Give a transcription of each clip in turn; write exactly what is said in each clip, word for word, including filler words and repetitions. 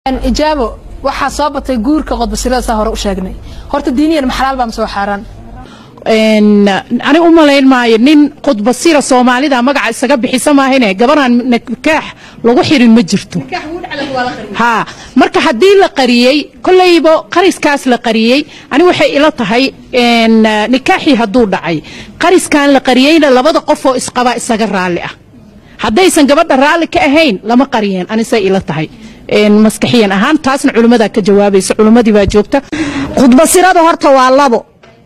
إجابة waxaa soo batay guurka qodbasirada saa hore u sheegnay horta diiniyan maxalaal baa soo xaraan een ani u malayn maayo nin qodbasira Soomaalida magaca isaga bixisa maahine gabaraan nikaax lagu xirin ma jirto nikaax uu dhacay waa la qariyay ha marka hadii la qariyay kullaybo qariskaas la qariyay ani waxay ila tahay een nikaaxi haduu dhacay qariskan la qariyayna labada qof oo isqaba isaga raali ah hadaysan gabadha raali ka ahayn lama qariyeen ani say ila tahay een maskaxiyan ahaan taasna culimada ka jawaabaysa culimadii baa joogta qudbasirada horta waa labo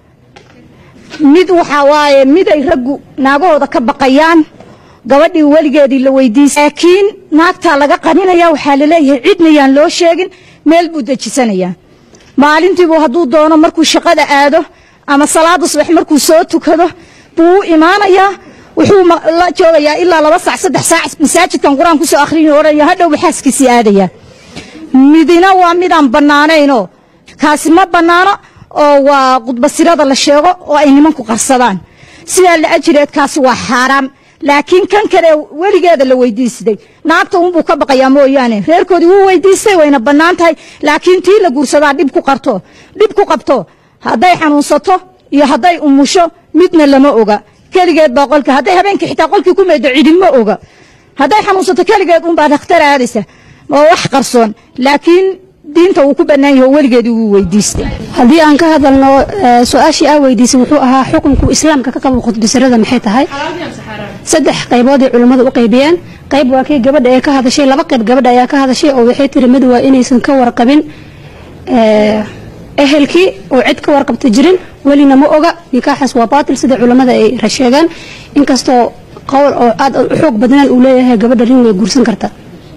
mid waxa waaye mid ay raggu naagooda ka baqayaan gabadhii waligeedii la weydiisay laakiin naagta laga qaninaya waxa la leeyahay cidnayaan loo sheegin meel buu dajisanaya maalintiiba hadduu doono markuu shaqada aado ama salaada subax markuu soo tukado buu imaanaya wuxuu la joogayaa ilaa laba saac saddex saac masaajidkan quraan ku soo akhriyo oraya hadhow xaaskiisi aadaya midina waa midaan banaanayno kaasi ma banaano oo waa qudbasirada la sheego oo ay nimanku qarsadaan sida la ajireed kaasi waa xaraam laakiin kan kale waligeeda la weydiisay naagta uu buu ka baqayaa mooyaane reerkoodii uu weydiisay wayna banaan tahay laakiin tii la guursadaa dib ku qarto dib ku qabto haday xanuunsato iyo haday umusho midna lama oga kaligeed baa qolka haday habeenkii xitaa qolkii ku meedo cidin ma oga haday xanuunsato kaligeed un baa dhakhtar aadaysa oo wax qarsoon laakiin diinta uu ku banaan yahay waligeedii uu weydiistay hadii aan ka hadalno su'aashi ah weydiisay wuxuu ahaa xukunku islaamka ka qabo qudbasirada maxay tahay saddex qaybood ay culimadu u qaybiyeen qayb waa kii gabadha ay ka hadashay laba qayb gabadha ayaa ka hadashay oo waxay tiri mid waa inaysan ka warqabin ee ehelkii oo cid ka warqabta jirin walina ma oga nikaaxas waa baatil sida culimada ay rasheegan inkastoo qowl oo aad u xoog badan uu leeyahay gabadha rin way guursan kartaa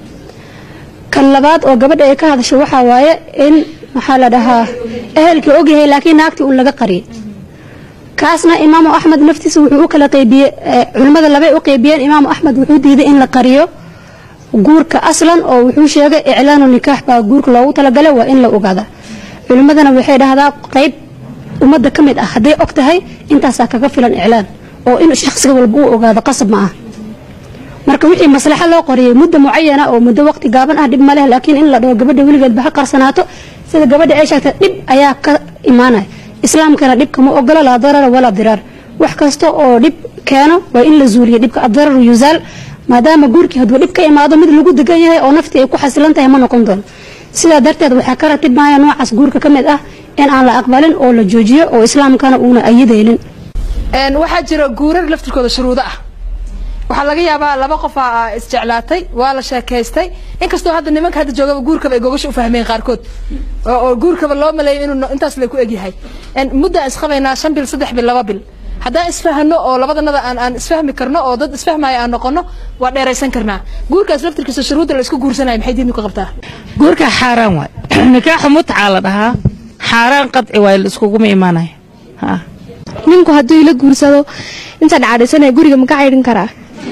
kan labaad oo gabadha ay ka hadashay waxa waaye in waxa la dhahaa ehelkii ogyahay laakiin naagtii uu laga qariyay kaasna imaam Ahmed naftiisa wuxuu u kala qaybiyay culimada laba u qaybiyeen imaam Ahmed wuxuu diiday in la qariyo guurka aslan oo wuxuu sheegay iclaanu nikaax baa guurka loogu talagalay waa in la ogaado culimadana waxay dhahdaan qayb umada kamid ah haday og tahay intaas kaga filan iclaan oo in shakhsiga walba uu ogaado qasab ma ah marka wixii maslaxa loo qoriyay muddo muayana oo muddo waqti gaaban ah dib ma leh laakiin in la dhaw gabadha wiligeed ba qarsanaato sida gabadha ay sheegtay dib ayaa ka iimaanay islaamkana dib kama ogola la darar wala dirar wax kasto oo dib keeno waa in la zuuliyo dibka darar yuzaal maadaama guurkii haduu dib ka imaado mid lagu degan yahay oo nafti ay ku xasilan tahay ma noqon doon sida darteed waxa ka ratib maaya noocaas guurka kamid ah in aan la aqbalin oo la joojiyo oo islaamkana uuna ayideynin een waxa jira guurar laftirkooda shuruudo ah waxa laga yaabaa laba qof ah isjeclaatay waa la sheekaystay inkastoo hadda nimanka hadda jooga guurka ay gogasho u fahmeen qaarkood oo guurka loo maleeyay inuu intaas la ku egyahay een muddo isqabaynaa shan bil saddex bil laba bil haddaan isfahano oo labadanada aan aan isfahmi karno oo dad isfahmaya aan noqono waa dheeraysan karnaa guurkaas laftirkiisa shuruudda la isku guursanayo maxay diintu ka qabtaa guurka xaraan waay nikaaxu mutca la dhahaa xaraan qadci waay la iskugu iimaanay ha ninku haduu ila guursado inta dhacaysan guriga ma ka xidhin karaa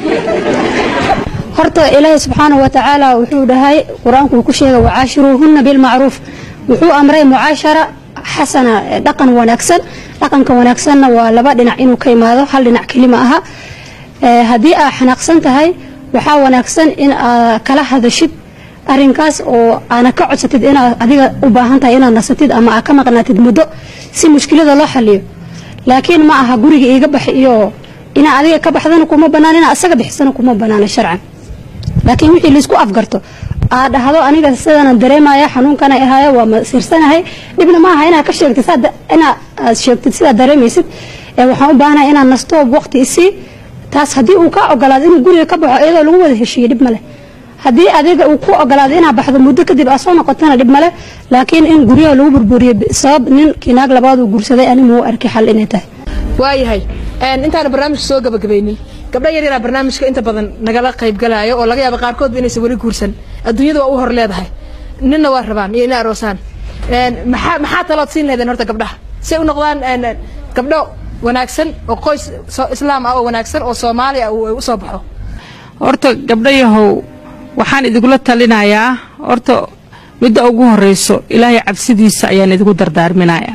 horta ilaahay subhanahu wa ta'ala wuxuu dhahay quraanku ku sheegay waashiruhunna bil ma'ruf wuxuu amray muaashara xasana dhaqan wanaagsan dhaqanka wanaagsanna waa laba dhinac inuu ka imaado hal dhinac kelima aha ee hadii aad xanaaqsan tahay waxa wanaagsan in aad kala hadashid arinkaas oo aana ka codsatid in aad adiga u baahan tahay inaad nasatid ama aad ka maqnaatid muddo si mushkilada loo xaliyo laakiin ma aha guriga iiga baxayo ina adiga ka baxdana kuma banaan ina asaga bixisana kuma banaan sharcan laakiin wixii la isku afgarto aad dhahdo aniga sidana dareemaya xanuunkana ahaya waa ma sirsanahay dibna ma aha ina ka sheegtid sada ina sheegtid sida dareemaysid ee waxaan u baahanahay ina nasto waqti isi taas hadii uu ka ogolaado in guriga ka baxo iyadoo lagu wada heshiiyo dib ma leh hadii adiga uu ku ogolaado ina baxdo muddo kadib asoo noqotana dib ma leh laakiin in guriga lagu burburiyo sabab nin kinaag labaad uu guursaday ani muu arki xal inay tahay waayahay een intaan barnaamij soo gabagabeeynin gabdha yar yar barnaamijka inta badan nagala qayb galaayo oo laga yaabo qaarkood inaysan wali guursan adduunyada waa u hor leedahay ninna waa rabaan iyo in aroosaan een maxaa maxaa talood siin leedahay horta gabdhaha si u noqdaan een gabdho wanaagsan oo qoys islaam ah oo wanaagsan oo Soomaali ah oo u soo baxo horta gabdhayahow waxaan idinku talinayaa horta midda ugu horeyso Ilaahay cabsidiisa ayaan idinku dardaarminayaa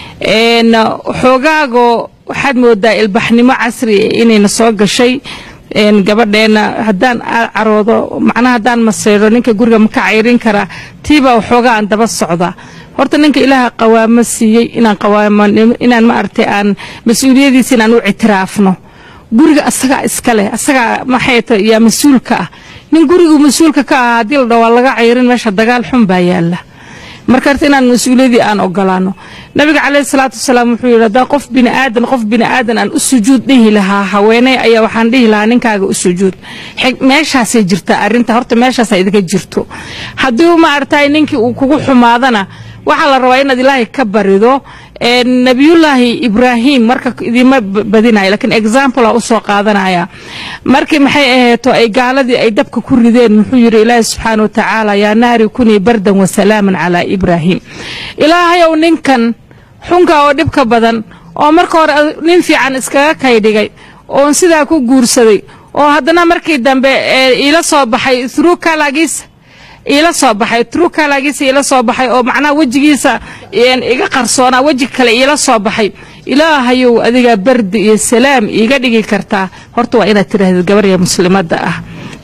een xoogaago waxaad moodaa ilbaxnimo casri inayna soo gashay een gabadheena hadaan caroodo macnaha hadaan maseero ninka guriga ma ka cayrin kara tiiba waxooga aan daba socda horta ninka ilaaha qawaamo siiyay inaan qawaamo inaan ma artay aan mas'uuliyadiisa inaan u ictiraafno guriga asaga iska leh asaga maxay tahay ya mas'uulka ah nin gurigu mas'uulka ka ah hadii la dhaw laga cayrin meesha dagaal xun baa yaala marka inaan mas'uuliyadii aan ogolaano nabiga kaleey salaatu wasalaam wuxuu yiraahdaa qof bini aadan qof bini aadan aan u sujuud dhihi lahaa haweenay ayaa waxaan dhihi lahaa ninkaaga u sujuud meeshaas ay jirtaa arinta horta meeshaas ay idinka jirto hadii ma artay ninkii uu kugu xumaadana waxa la rabaa inaad ilaahay ka barido ee nabiyullaahi ibraahim marka idima badinay laakiin example ah u soo qaadanaya markii maxay aheeto ay gaaladii ay dabka ku rideen muxuu yiri ilaahay subhanahu wa ta'ala ya naari kuni bardan wa salaaman ala ibraahim ilaahay oo ninkan xunka oo dhibka badan oo marka hore nin fiican iskaga kaydhigay oo sidaa ku guursaday oo haddana markii dambe ila soo baxay through kalagis ila soo baxay truka laagisa ila soo baxay oo macna wajigiisa een iga qarsoona waji kale ila soo baxay ilaahayow adiga bardi iyo salaam iga dhigi kartaa horta waa inaad tiraahdo gabar ya muslimada ah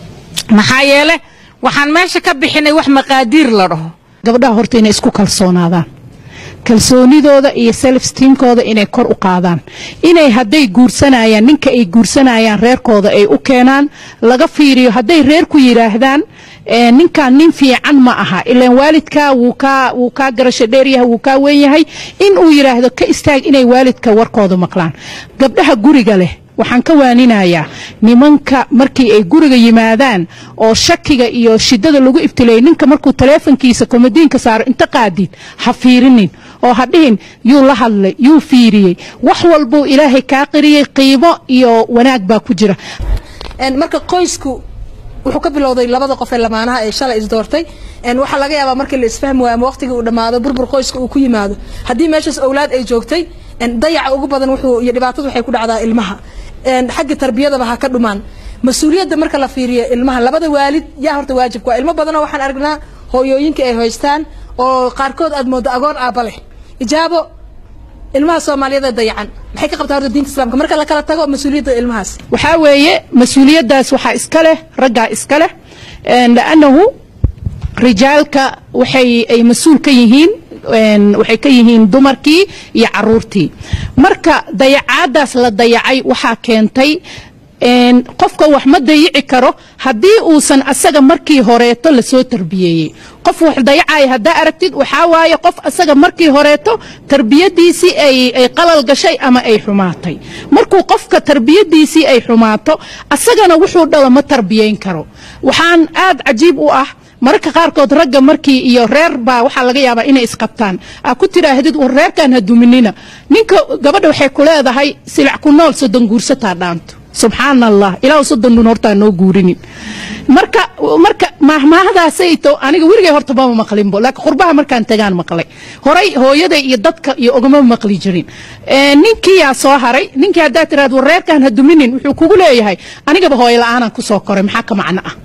maxaa yeelay waxaan meesha ka bixinay wax maqaadiir la dhaho gabadha horta inay isku kalsoonaadaan kalsoonidooda iyo self esteemkooda inay kor u qaadaan inay haday guursanayaan ninka ay guursanayaan reerkooda ay u keenaan laga fiiriyo haday reer ku yiraahdaan ee ninka nin fiican ma aha ilaan waalidka wuu ka wuu ka garasho dheer yahay wuu ka weyn yahay in uu yiraahdo ka istaag inay waalidka warkooda maqlaan gabdhaha guriga leh waxaan ka waaninayaa nimanka markii ay guriga yimaadaan oo shakiga iyo shidada lagu ibtilay ninka markuu teleefankiisa komadiinka saaro inta qaadid ha fiirinin oo hadhiin yuu la hadlay yuu fiiriyay wax walbo ilaahay ka qiriyay qiimo iyo wanaag baa ku jira een marka qoysku wuxuu ka bilowday labada qof ee lamaanaha ee shalay is doortay een waxa laga yaabaa markii la isfahmo waa waqtiga uu dhamaado burbur qoyska uu ku yimaado hadii meeshaas awlaad ay joogtay een dayaca ugu badan wuxuu iyo dhibaatadu waxay ku dhacdaa ilmaha een xagga tarbiyada ha ka dhumaan mas'uuliyadda marka la fiiriyo ilmaha labada waalid yaa horta waajib ku ilmo badan waxaan aragnaa hooyooyinka ay hoystaan oo qaarkood aad moodo agoon aaba leh ijaabo ilmaha Soomaaliyeed dayacan maxay ka qabtaa horta diinta islaamka marka la kala tago mas'uuliyadda ilmahaas waxa weeye mas'uuliyadaas waxa iska leh ragga iska leh een laanahu rijaalka waxay ay mas'uul ka yihiin een waxay ka yihiin dumarkii iyo caruurtii marka dayacaadaas la dayacay waxa keentay een qofka wax ma dayici karo hadii uusan asaga markii horeeto la soo tarbiyay qof wax dayacay hadaa aragtid waxa waaye qof asaga markii horeeto tarbiyadiisi ay ay qalal gashay ama ay xumaatay markuu qofka tarbiyadiisi ay xumaato asagana wuxuu dhalo ma tarbiyeyn karo waxaan aad cajiib u ah marka qaarkood ragga markii iyo reer baa waxa laga yaabaa inay isqabtaan a ku tiraahdid oo reerkan haduminina ninka gabadha waxay ku leedahay silac ku nool soddon guursataa dhaanto subhanallah ilaa soddon dun horta noo guurinin marka marka mahmaahdaasayto aniga wiriga horta ba maqlinbo laakiin qurbaha markaan tagaan maqlay horay hooyaday iyo dadka iyo ogama maqli jirin ee ninkii yaa soo haray ninkii hadaa tiraahdo reerkan haduminin wuxuu kugu leeyahay aniga ba hooyo la'aan ku soo koray maxaa ka macna ah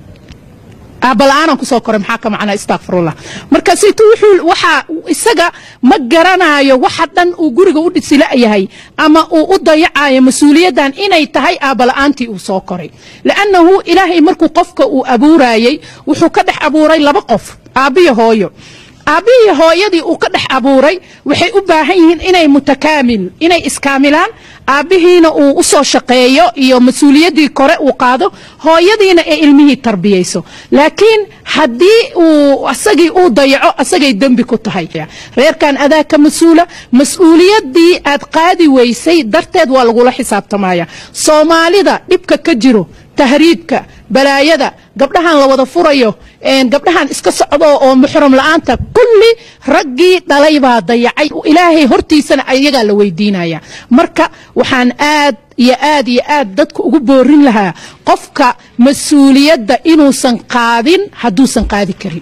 abalaana ku soo koray maxaa ka macna astaghfirullah marka saytu wuxuu waxa isaga ma garanayo waxa dhan uu guriga u dhisila yahay ama uu u dayacayo mas'uuliyadan inay tahay abalaantii uu soo koray laanahu ilaahay markuu qofka uu abuurayay wuxuu ka dhex abuuray laba qof aabiyo hooyo aabiyo hooyadii uu ka dhex abuuray waxay u baahan yihiin inay mutakaamil inay iskaamilaan aabihiina uu u soo shaqeeyo iyo mas'uuliyadii kore uu qaado hooyadiina ay ilmihii tarbiyayso laakiin hadii uu asagii uu dayaco asagay dambi ku tahay reerkan adaa ka mas'uula mas'uuliyadii aad qaadi weysay darteed waa lagu la xisaabtamaya Soomaalida dhibka ka jiro tahriibka balaayada gabdhahan la wada furayo een gabdhahan iska socdo oo muxram la'aanta kulli ragii dhalay baa dayacay ilaahay hortiisana ayaga la weydiinaya marka waxaan aad iyo aad iyo aad dadku ugu boorin lahaa qofka mas'uuliyadda inuusan qaadin haduusan qaadi karin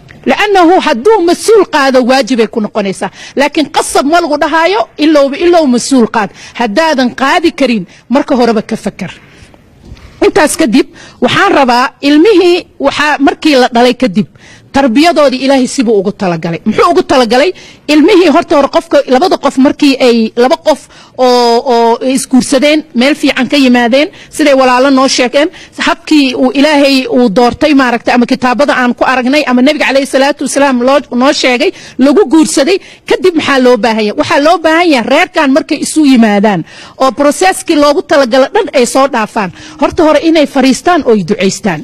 لأنه حدو مسؤول قاد واجب يكون قنيسة لكن قصب ملغو دهايو إلا إلا مسؤول قاد هدادا قادي كريم مركه ربك فكر intaas kadib waxaan rabaa ilmihii waxa markii la dhalay kadib tarbiyadoodii ilaahay sibuu ugu talagalay muxuu ugu talagalay ilmihii horta hore qofka labada qof markii ay laba qof oo oo isguursadeen meel fiican ka yimaadeen siday walaalo noo sheegeen habkii uu ilaahay uu doortay maaragtay ama kitaabada aan ku aragnay ama nabiga calayhi salaatu wasalaam loo noo sheegay lagu guursaday kadib maxaa loo baahan yahay waxaa loo baahan yahay reerkan markay isu yimaadaan oo processkii loogu talagalay dhan ay soo dhaafaan horta hore inay fariistaan oo ay ducaystaan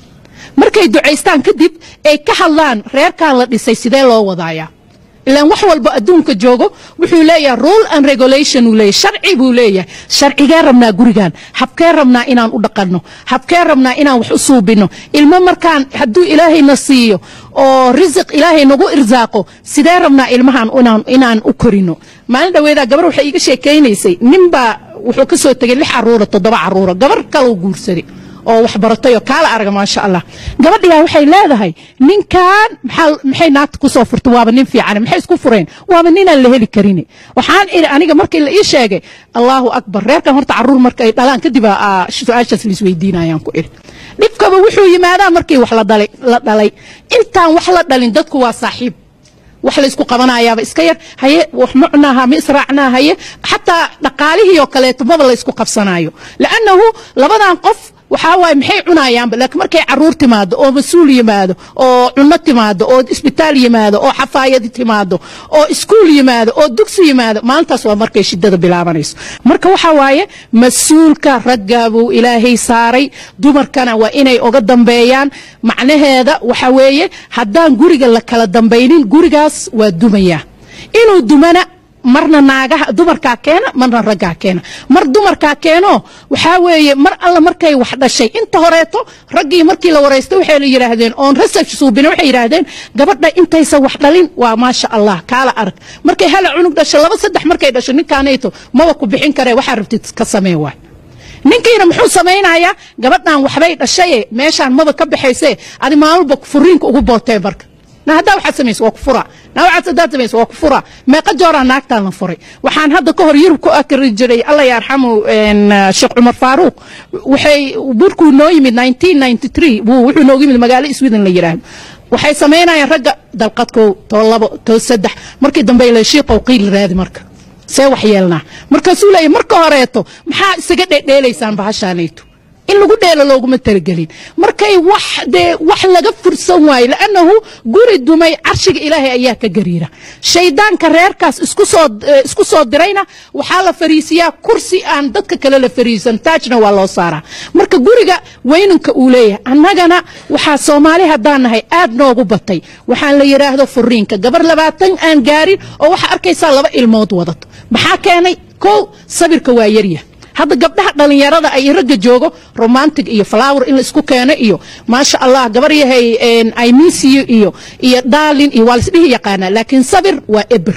markay ducaystaan kadib ay ka hadlaan reerkan la dhisay sidee loo wadaaya ilaan wax walba adduunka joogo wuxuu leeyahay rule and regulation uu leeyahay sharci buu leeyahay sharcigee rabnaa gurigan habkee rabnaa inaan u dhaqanno habkee rabnaa inaan wax u suubino ilmo markaan hadduu ilaahayna siiyo oo risiq ilaahay nagu irsaaqo sidee rabnaa ilmahan inaan inaan u korino maalin dhaweedaa gabar waxay iiga sheekaynaysay ninbaa wuxuu ka soo tegay lix caruura toddoba caruura gabar kaloo guursaday oo wax baratay oo kala arag ma sha Allah gabadhiga waxay leedahay ninkan maxaa maxay naagta ku soo furtay waaba nin fiican maxay isku fureen waaba nin aan la heli karin waxaan aniga markii la ii sheegay Allahu akbar reerkan horta caruur markay dhalaan kadib aa su'aashaas la isweydiinayaan ku iri dhibkaba wuxuu yimaadaa markii wax la dhalay la dhalay intaan wax la dhalin dadku waa saaxiib wax la isku qabanayaaba iska yar haye wax macnaaha ma israacnaa haye hatta dhaqaalihii oo kale tumada la isku qabsanayo laanahu labadan qof waxa way maxay cunayaan laakiin markay caruur timaado oo masuul yimaado oo cunno timaado oo isbitaal yimaado oo xafaayad timaado oo iskuul yimaado oo dugsi yimaado maalintaas waa markay shidada bilaabanayso marka waxa waaye masuulka ragaabu ilaahay saaray dumarkana waa inay uga dambeeyaan macnaheeda waxa weeye haddaan guriga la kala dambaynin gurigaas waa dumaya inuu dumana marna naagaha dumarka keena marna ragga keena mar dumarka keeno waxa weeye mar alla markay wax dhashay inta horeeto raggii markii la wareystay waxay la yiraahdeen on research suubina waxay yiraahdeen gabadha intaysa wax dhalin waa ma sha Allah kala arag markay hal cunug dhashay laba saddex markay dhashay ninkaanayto ma ku bixin kare waxa rabtid ka sameey waay ninkiina muxuu sameeynayaa gabadhan waxbay dhashay meeshaan maba ka bixaysay adi maalba furiinka ugu bootay barka na hada waxa sameeyay waa ku fura na waxa sadaa sameeyay waa ku fura ma qajoora naagtaan la furay waxaan hadda ka hor yurub ku akri jiray Allah yarhamu Sheikh Umar Faruq waxay burku noo yimid nineteen ninety-three wuxuu noo yimid magaalo Sweden la yiraahdo waxay sameeyeen ragga dalqadko to labo to saddex markii dambe la sheekho qiil raadi marka see wax yeelna marka suulay marka horeeto maxaa isaga dheedheelaysaan bahashaanayto in lagu dheelo looguma talagelin markay wax de wax laga fursan waay laanahu guri dumay arshiga ilaahay ayaa ka gariira shaydaanka reerkaas isku soo isku soo dirayna waxa la fariisiyaa kursi aan dadka kale la fariisan taajna waa loo saaraa marka guriga weynanka uu leeyahay annagana waxa Soomaali hadaan nahay aad noogu batay waxaan la yiraahdo furiinka gabar labaatan aan gaarin oo waxa arkaysa laba ilmood wadato maxaa keenay ko sabirka waa yaryahay hadda gabdhaha dhalinyarada ay ragga joogo romantic iyo flower in la isku keeno iyo ma sha Allah gabar yahay ay miss you iyo iyo darling iyo wal isdhihi yaqaana laakiin sabir waa ibr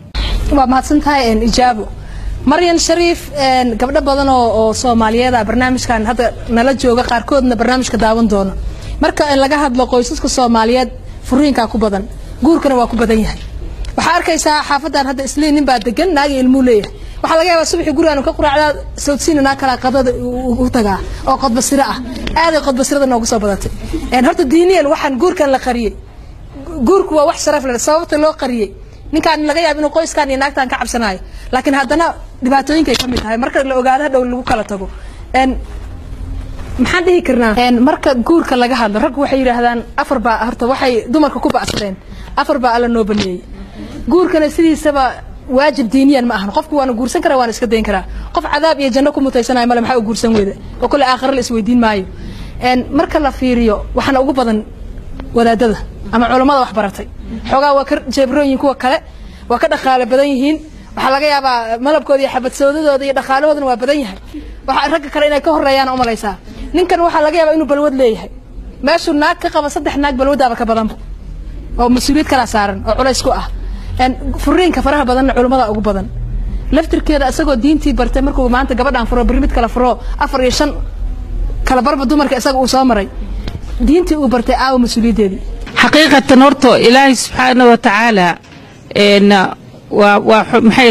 waa mahadsantahay in ijaabo Maryan Sharif gabdho badan oo Soomaaliyeed ah barnaamijkan hadda nala jooga qaar koodna barnaamijka daawan doona marka in laga hadlo qoysaska Soomaaliyeed furiinka ku badan guurkana waa ku badan yahay waxa arkaysaa xaafadan hadda isliin nin baa degan naag ilmu leeyahay waxa laga yaabaa subaxii guriga ka quraacda sawdsiinana kala qadada u tagaa oo qod basira ah aad ay qod basirada noogu soo badatay een horta diiniyan waxaan guurkan la qariyay guurku waa wax sharaf leh sababta loo qariyay ninkan laga yaabo inuu qoyskan iyo naagtan ka cabsanayo laakiin haddana dhibaatooyinka ay ka mid tahay marka la ogaado dhow lagu kala tago een maxaan dhihi karnaa een marka guurka laga hadlo rag waxay yiraahdaan afar baa horta waxay dumarka ku baasreen afar baa alla noo baneeyay guurkana sidiisaba واجب دينيا ما أهنا قفك وأنا جورسن كرا وأنا سكدين كرا قف عذاب يجنكم متيسنا ما لم حق جورسن وده وكل آخر الأسودين معي إن مركل في ريو وحنا أوجب بدن ولا ده أما علماء وحبرتي حقا وكر جبرون يكون كلا وكذا خال بدنيهين وحلاقي أبا ملب كودي حبت سودة ودي دخاله ودن وبدنيها وحرك كرينا كهر ريان أم ليسا نكن وحلاقي أبا إنه بلود ليه ما شو ناك كقب صدق ناك بلود أبا كبدن أو مسؤولية كلا سارن أو على سكوه ان فرين كفرها بدن علمada ugu badan laftirkeeda asagoo diintii bartay markuu maanta gabadhan furo barmid kala furo afar iyo shan kala barba dumarka isaga uu soo maray diintii uu bartay aaw mas'uuliyadeedii xaqiiqatan horto ilaahay subhanahu wa ta'ala een wa wa maxayto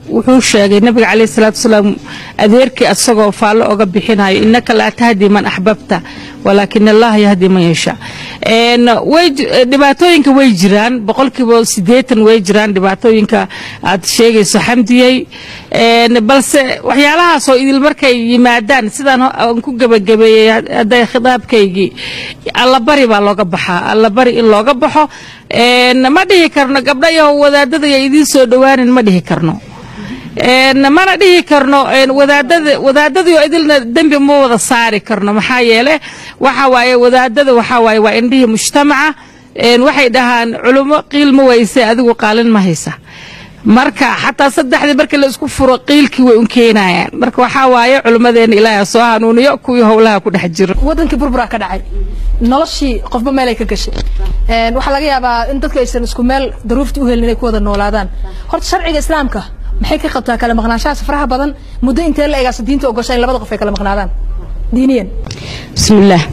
wuxuu sheegay nabiga calayhi salaatu wasalaam adeerkii asagoo faallo oga bixinayo innaka laa tahdi man axbabta walaakin allah yahdi man yashaa een way dhibaatooyinka way jiraan boqolkiiba siddeetan way jiraan dhibaatooyinka aad sheegayso xamdiyay een balse waxyaalahaas oo idil markay yimaadaan sidaan aan ku gabagabeeyay haday khitaabkaygii alla bari baa looga baxaa alla bari in looga baxo een ma dhihi karno gabdhayo wadaadada ay idin soo dhawaanin ma dhihi karno een mana dhihi karno een wadaadada wadaadada oo idilna dambi ma wada saari karno maxaa yeelay waxa waaye wadaadada waxa waaye waa indhihi mujtamaca een waxay dhahaan culimo qiilmo wayse adigu qaalin ma haysa marka xataa saddexdii markii la isku furo qiilkii way u keenayaan marka waxa waaye culimadeena ilaahay soo hanuuniyo kuwii howlaha ku dhex jira wadankii burbura ka dhacay noloshii qofba meel ay ka gashay een waxa laga yaabaa in dadka aysan isku meel daruufti u helin inay ku wada noolaadaan horta sharciga islaamka maxay ka qabtaa kala maqnaanshaha faraha badan muddo intee la eegaas diinta oo gashay labada qof ay kala maqnaadaan diiniyan bismillaah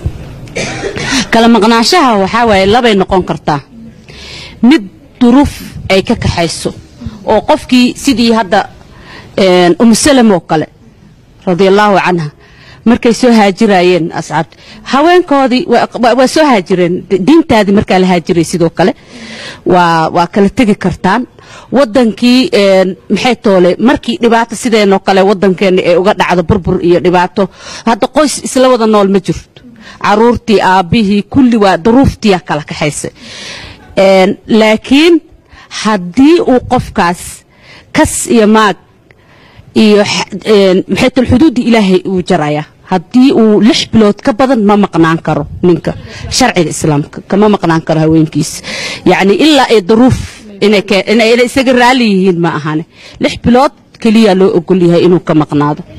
kala maqnaanshaha waxa way labay noqon kartaa mid duruuf ay ka kaxayso oo qofkii sidii hadda een um salamo kale radiyallahu anha markay soo haajirayeen asxaab haweenkoodii waa soo haajireen diintaadii markaa la haajiray sidoo kale waa waa kala tagi kartaan wadankii een maxay toole markii dhibaato sideenoo kale wadankeena ay uga dhacdo burbur iyo dhibaato hadda qoys isla wada nool ma jirto caruurtii aabihii kulli waa duruuftii kala kaxaysay een laakiin haddii uu qofkaas kas iyo maag iyo maxay tal xuduudi ilaahay uu jaraya haddii uu lix bilood ka badan ma maqnaan karo ninka sharciga islaamka kama maqnaan karo haweenkiisa yacni ilaa ay duruuf inay isaga raali yihiin ma ahane lix bilood keliya loo ogol yahay inuu ka maqnaado